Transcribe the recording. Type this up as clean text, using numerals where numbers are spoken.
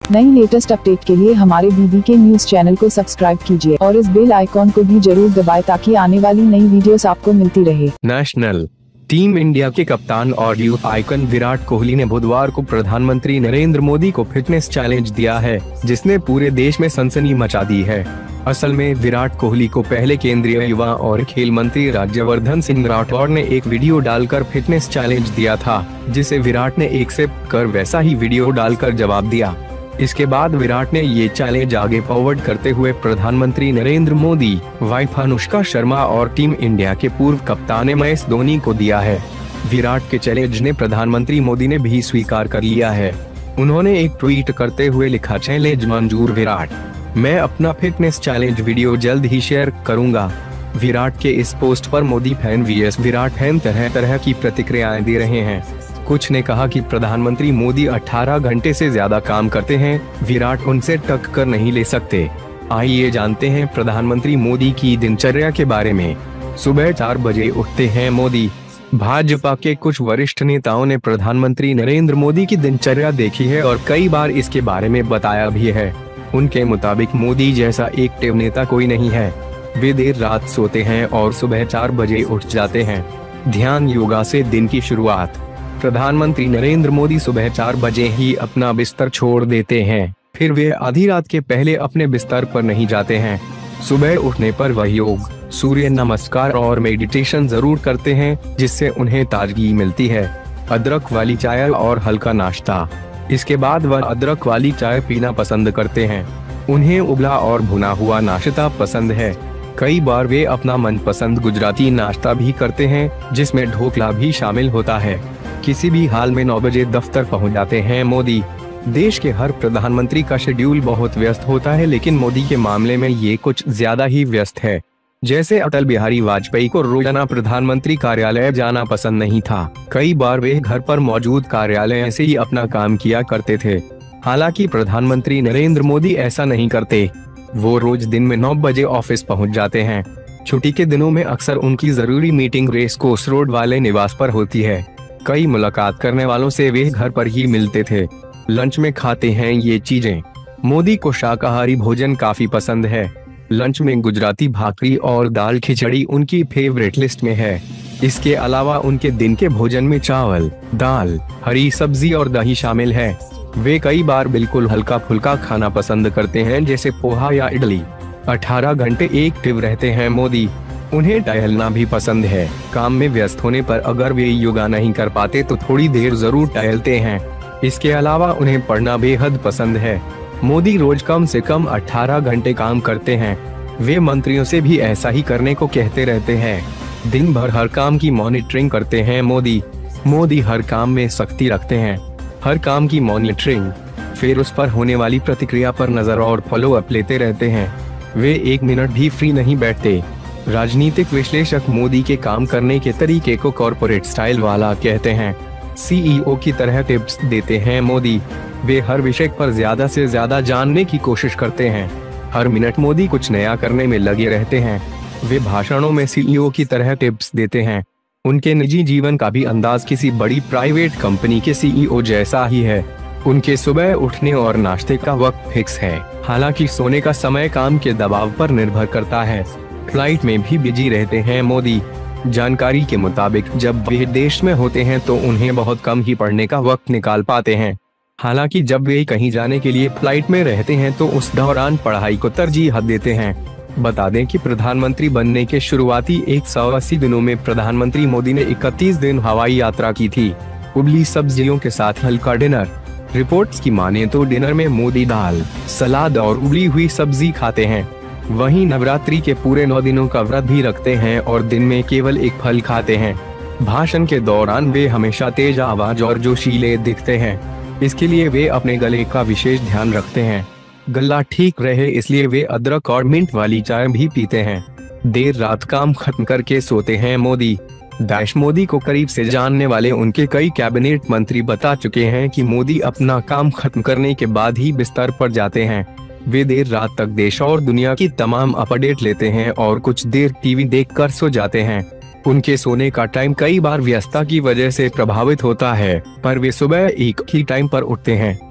नई latest update के लिए हमारे बीबी के न्यूज चैनल को सब्सक्राइब कीजिए और इस बेल आइकॉन को भी जरूर दबाएं ताकि आने वाली नई वीडियोस आपको मिलती रहे। नेशनल टीम इंडिया के कप्तान और यूथ आइकन विराट कोहली ने बुधवार को प्रधानमंत्री नरेंद्र मोदी को फिटनेस चैलेंज दिया है, जिसने पूरे देश में सनसनी मचा दी है। असल में विराट कोहली को पहले केंद्रीय युवा और खेल मंत्री राज्यवर्धन सिंह राठौड़ ने एक वीडियो डालकर फिटनेस चैलेंज दिया था, जिसे विराट ने एक्सेप्ट कर वैसा ही वीडियो डालकर जवाब दिया। इसके बाद विराट ने ये चैलेंज आगे फॉरवर्ड करते हुए प्रधानमंत्री नरेंद्र मोदी, वाइफ अनुष्का शर्मा और टीम इंडिया के पूर्व कप्तान MS धोनी को दिया है। विराट के चैलेंज ने प्रधानमंत्री मोदी ने भी स्वीकार कर लिया है। उन्होंने एक ट्वीट करते हुए लिखा, चैलेंज मंजूर विराट, मैं अपना फिटनेस चैलेंज वीडियो जल्द ही शेयर करूंगा। विराट के इस पोस्ट पर Modi fan vs Virat fan तरह तरह की प्रतिक्रियाएं दे रहे हैं। कुछ ने कहा कि प्रधानमंत्री मोदी 18 घंटे से ज्यादा काम करते हैं, विराट उनसे टक्कर नहीं ले सकते। आइए जानते हैं प्रधानमंत्री मोदी की दिनचर्या के बारे में। सुबह 4 बजे उठते हैं मोदी। भाजपा के कुछ वरिष्ठ नेताओं ने प्रधानमंत्री नरेंद्र मोदी की दिनचर्या देखी है और कई बार इसके बारे में बताया भी है। उनके मुताबिक मोदी जैसा एक्टिव नेता कोई नहीं है। वे देर रात सोते हैं और सुबह 4 बजे उठ जाते हैं। ध्यान योगा से दिन की शुरुआत। प्रधानमंत्री नरेंद्र मोदी सुबह 4 बजे ही अपना बिस्तर छोड़ देते हैं, फिर वे आधी रात के पहले अपने बिस्तर पर नहीं जाते हैं। सुबह उठने पर वह योग, सूर्य नमस्कार और मेडिटेशन जरूर करते हैं, जिससे उन्हें ताजगी मिलती है। अदरक वाली चाय और हल्का नाश्ता। इसके बाद वह अदरक वाली चाय पीना पसंद करते हैं। उन्हें उबला और भुना हुआ नाश्ता पसंद है। कई बार वे अपना मनपसंद गुजराती नाश्ता भी करते हैं, जिसमें ढोकला भी शामिल होता है। किसी भी हाल में 9 बजे दफ्तर पहुंच जाते हैं मोदी। देश के हर प्रधानमंत्री का शेड्यूल बहुत व्यस्त होता है, लेकिन मोदी के मामले में ये कुछ ज्यादा ही व्यस्त है। जैसे अटल बिहारी वाजपेयी को रोजाना प्रधानमंत्री कार्यालय जाना पसंद नहीं था। कई बार वे घर पर मौजूद कार्यालय से ही अपना काम किया करते थे। हालांकि प्रधानमंत्री नरेंद्र मोदी ऐसा नहीं करते। वो रोज दिन में 9 बजे ऑफिस पहुंच जाते हैं। छुट्टी के दिनों में अक्सर उनकी जरूरी मीटिंग रेस कोर्स रोड वाले निवास पर होती है। कई मुलाकात करने वालों से वे घर पर ही मिलते थे। लंच में खाते हैं ये चीजें। मोदी को शाकाहारी भोजन काफी पसंद है। लंच में गुजराती भाकरी और दाल खिचड़ी उनकी फेवरेट लिस्ट में है। इसके अलावा उनके दिन के भोजन में चावल, दाल, हरी सब्जी और दही शामिल है। वे कई बार बिल्कुल हल्का फुल्का खाना पसंद करते हैं, जैसे पोहा या इडली। 18 घंटे एक्टिव रहते हैं मोदी। उन्हें टहलना भी पसंद है। काम में व्यस्त होने पर अगर वे योगा नहीं कर पाते तो थोड़ी देर जरूर टहलते हैं। इसके अलावा उन्हें पढ़ना बेहद पसंद है। मोदी रोज कम से कम 18 घंटे काम करते हैं। वे मंत्रियों से भी ऐसा ही करने को कहते रहते हैं। दिन भर हर काम की मॉनिटरिंग करते हैं मोदी। मोदी हर काम में सख्ती रखते हैं। हर काम की मॉनिटरिंग, फिर उस पर होने वाली प्रतिक्रिया पर नजर और फॉलो अप लेते रहते हैं। वे 1 मिनट भी फ्री नहीं बैठते। राजनीतिक विश्लेषक मोदी के काम करने के तरीके को कॉर्पोरेट स्टाइल वाला कहते हैं। CEO की तरह टिप्स देते हैं मोदी। वे हर विषय पर ज्यादा से ज्यादा जानने की कोशिश करते हैं। हर मिनट मोदी कुछ नया करने में लगे रहते हैं। वे भाषणों में CEO की तरह टिप्स देते हैं। उनके निजी जीवन का भी अंदाज किसी बड़ी प्राइवेट कंपनी के CEO जैसा ही है। उनके सुबह उठने और नाश्ते का वक्त फिक्स है। हालांकि सोने का समय काम के दबाव पर निर्भर करता है। फ्लाइट में भी बिजी रहते हैं मोदी। जानकारी के मुताबिक जब वे देश में होते हैं तो उन्हें बहुत कम ही पढ़ने का वक्त निकाल पाते हैं। हालांकि जब वे कहीं जाने के लिए फ्लाइट में रहते हैं तो उस दौरान पढ़ाई को तरजीह देते हैं। बता दें कि प्रधानमंत्री बनने के शुरुआती 180 दिनों में प्रधानमंत्री मोदी ने 31 दिन हवाई यात्रा की थी। उबली सब्जियों के साथ हल्का डिनर। रिपोर्ट्स की माने तो डिनर में मोदी दाल, सलाद और उबली हुई सब्जी खाते हैं। वहीं नवरात्रि के पूरे 9 दिनों का व्रत भी रखते हैं और दिन में केवल एक फल खाते हैं। भाषण के दौरान वे हमेशा तेज आवाज और जोशीले दिखते हैं। इसके लिए वे अपने गले का विशेष ध्यान रखते हैं। गला ठीक रहे इसलिए वे अदरक और मिंट वाली चाय भी पीते हैं। देर रात काम खत्म करके सोते हैं मोदी। मोदी को करीब से जानने वाले उनके कई कैबिनेट मंत्री बता चुके हैं कि मोदी अपना काम खत्म करने के बाद ही बिस्तर पर जाते हैं। वे देर रात तक देश और दुनिया की तमाम अपडेट लेते हैं और कुछ देर टीवी देखकर सो जाते हैं। उनके सोने का टाइम कई बार व्यस्तता की वजह से प्रभावित होता है, पर वे सुबह एक ही टाइम पर उठते हैं।